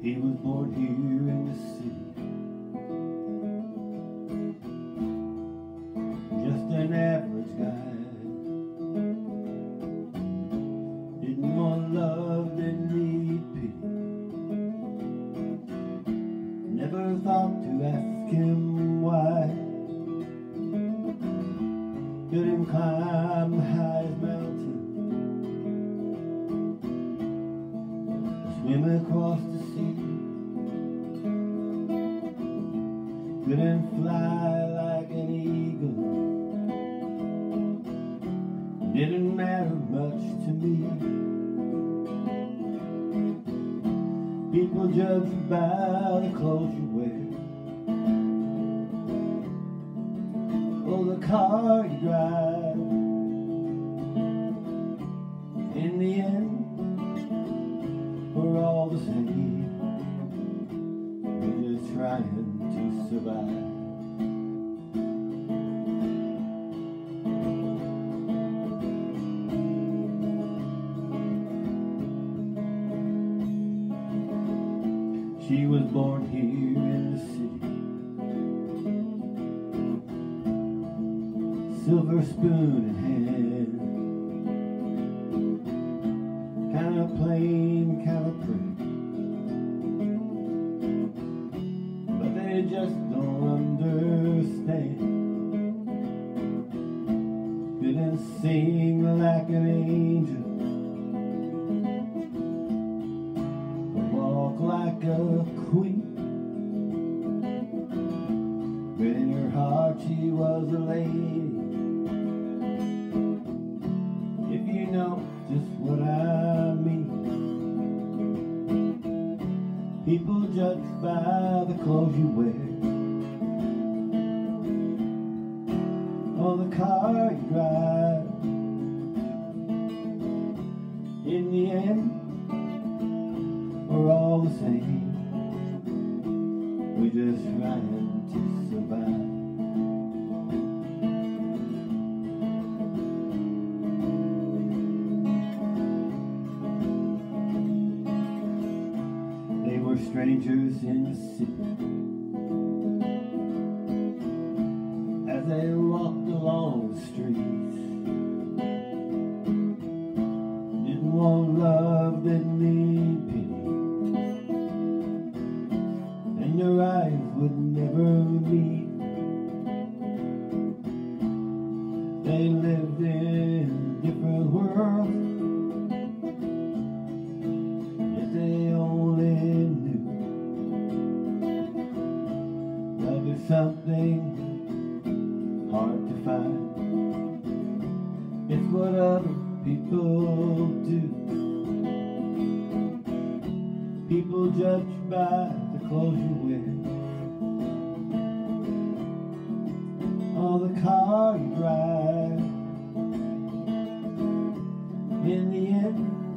He was born here in the city, just an average guy. Didn't want love, didn't need pity. Never thought to ask him why. Couldn't climb the highest mountain, swim across the sea. Couldn't fly like an eagle. Didn't matter much to me. People judge you by the clothes you wear, or the car you drive. In the end, we're all the same. We're just trying to survive. She was born here in the city, silver spoon in hand, kind of plain, kind of pretty, but they just don't understand. Couldn't sing like an angel, walk like a queen, but in her heart she was a lady. If you know just what I mean. People judge by the clothes you wear, or the car you drive. In the end, we're all the same. We're just trying to survive. They were strangers in the city as they walked along the streets. Didn't want love, didn't need pity, and their eyes would never meet. They lived in different worlds, yet they only knew love is something hard to find. It's what other people do. People judge by the clothes you wear, or the car you drive. In the end,